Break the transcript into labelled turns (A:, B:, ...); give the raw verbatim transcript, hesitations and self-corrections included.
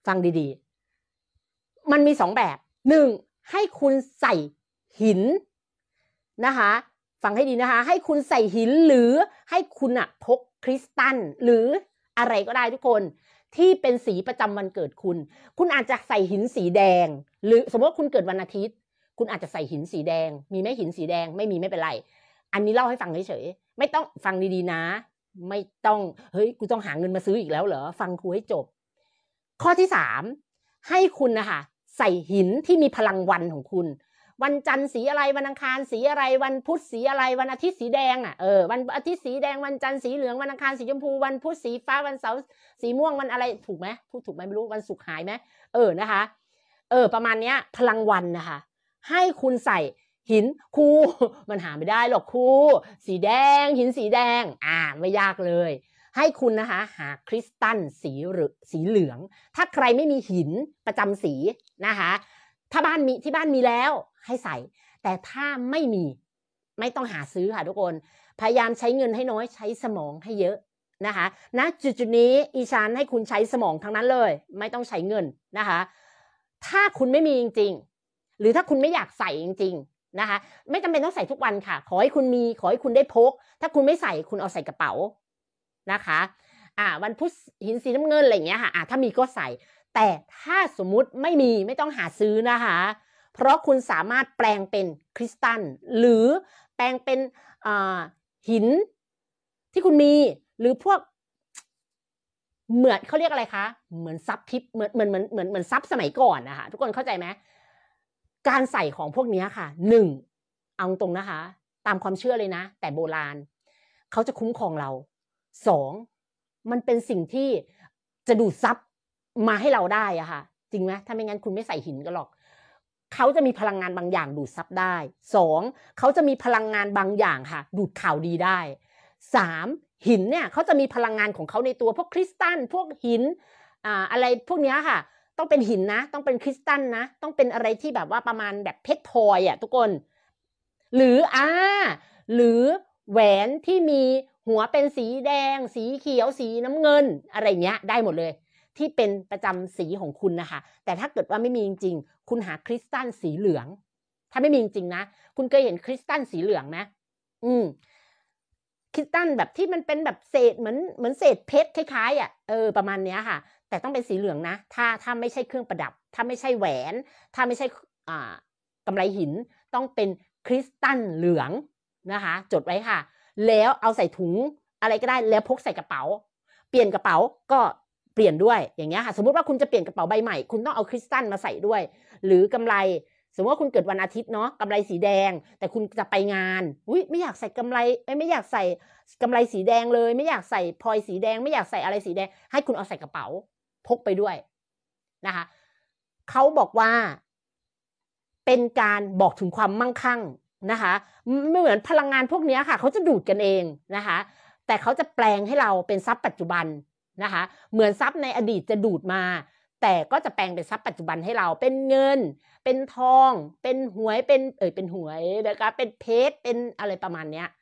A: ฟังดีๆมันมีสองแบบหนึ่งให้คุณใส่หินนะคะฟังให้ดีนะคะให้คุณใส่หินหรือให้คุณอะพกคริสตัลหรืออะไรก็ได้ทุกคนที่เป็นสีประจำวันเกิดคุณคุณอาจจะใส่หินสีแดงหรือสมมติว่าคุณเกิดวันอาทิตย์คุณอาจจะใส่หินสีแดงมีไหมหินสีแดงไม่มีไม่เป็นไรอันนี้เล่าให้ฟังเฉยๆไม่ต้องฟังดีๆนะไม่ต้องเฮ้ยกูต้องหาเงินมาซื้ออีกแล้วเหรอฟังครูให้จบข้อที่สามให้คุณนะคะใส่หินที่มีพลังวันของคุณวันจันทร์สีอะไรวันอังคารสีอะไรวันพุธสีอะไรวันอาทิตย์สีแดงอ่ะเออวันอาทิตย์สีแดงวันจันทร์สีเหลืองวันอังคารสีชมพูวันพุธสีฟ้าวันเสาร์สีม่วงวันอะไรถูกไหมพูดถูกไหมไม่รู้วันศุกร์หายไหมเออนะคะเออประมาณเนี้ยพลังวันนะคะให้คุณใส่หินครูมันหาไม่ได้หรอกครูสีแดงหินสีแดงอ่าไม่ยากเลยให้คุณนะคะหาคริสตัลสีหรือสีเหลืองถ้าใครไม่มีหินประจำสีนะคะถ้าบ้านมีที่บ้านมีแล้วให้ใส่แต่ถ้าไม่มีไม่ต้องหาซื้อค่ะทุกคนพยายามใช้เงินให้น้อยใช้สมองให้เยอะนะคะณจุดๆนี้อีชานให้คุณใช้สมองทั้งนั้นเลยไม่ต้องใช้เงินนะคะถ้าคุณไม่มีจริงๆหรือถ้าคุณไม่อยากใส่จริงๆนะคะไม่จำเป็นต้องใส่ทุกวันค่ะขอให้คุณมีขอให้คุณได้พกถ้าคุณไม่ใส่คุณเอาใส่กระเป๋านะคะอ่าวันพุธหินสีน้ำเงินอะไรอย่างเงี้ยค่ะอ่าถ้ามีก็ใส่แต่ถ้าสมมุติไม่มีไม่ต้องหาซื้อนะคะเพราะคุณสามารถแปลงเป็นคริสตัลหรือแปลงเป็นหินที่คุณมีหรือพวกเหมือนเขาเรียกอะไรคะเหมือนซับทิปเหมือนเหมือนเหมือนเหมือนเหมือนซับสมัยก่อนนะคะทุกคนเข้าใจไหมการใส่ของพวกนี้ค่ะหนึ่งเอาตรงนะคะตามความเชื่อเลยนะแต่โบราณเขาจะคุ้มครองเราสองมันเป็นสิ่งที่จะดูดซับมาให้เราได้อะค่ะจริงไหมถ้าไม่งั้นคุณไม่ใส่หินก็หรอกเขาจะมีพลังงานบางอย่างดูดซับได้สองเขาจะมีพลังงานบางอย่างค่ะดูดข่าวดีได้สามหินเนี่ยเขาจะมีพลังงานของเขาในตัวพวกคริสตัลพวกหินอ่าอะไรพวกนี้ค่ะต้องเป็นหินนะต้องเป็นคริสตัลนะต้องเป็นอะไรที่แบบว่าประมาณแบบเพชรพลอยอ่ะทุกคนหรืออ่าหรือแหวนที่มีหัวเป็นสีแดงสีเขียวสีน้ำเงินอะไรเงี้ยได้หมดเลยที่เป็นประจำสีของคุณนะคะแต่ถ้าเกิดว่าไม่มีจริงๆคุณหาคริสตัลสีเหลืองถ้าไม่มีจริงๆนะคุณเคยเห็นคริสตัลสีเหลืองไหมอืมคริสตัลแบบที่มันเป็นแบบเศษเหมือนเหมือนเศษเพชรคล้ายๆอ่ะเออประมาณเนี้ยค่ะแต่ต้องเป็นสีเหลืองนะถ้าถ้าไม่ใช่เครื่องประดับถ้าไม่ใช่แหวนถ้าไม่ใช่อ่ากำไลหินต้องเป็นคริสตัลเหลืองนะคะจดไว้ค่ะแล้วเอาใส่ถุงอะไรก็ได้แล้วพกใส่กระเป๋าเปลี่ยนกระเป๋าก็เปลี่ยนด้วยอย่างเงี้ยค่ะสมมุติว่าคุณจะเปลี่ยนกระเป๋าใบใหม่คุณต้องเอาคริสตัลมาใส่ด้วยหรือกำไลสมมติว่าคุณเกิดวันอาทิตย์เนาะกำไลสีแดงแต่คุณจะไปงานอุ้ยไม่อยากใส่กำไลไม่อยากใส่กำไลสีแดงเลยไม่อยากใส่พลอยสีแดงไม่อยากใส่อะไรสีแดงให้คุณเอาใส่กระเป๋าพกไปด้วยนะคะเขาบอกว่าเป็นการบอกถึงความมั่งคั่งนะคะไม่เหมือนพลังงานพวกนี้ค่ะเขาจะดูดกันเองนะคะแต่เขาจะแปลงให้เราเป็นทรัพย์ปัจจุบันนะคะเหมือนทรัพย์ในอดีตจะดูดมาแต่ก็จะแปลงเป็นทรัพย์ปัจจุบันให้เราเป็นเงินเป็นทองเป็นหวยเป็นเอ่ยเป็นหวยนะคะเป็นเพชรเป็นอะไรประมาณเนี้ย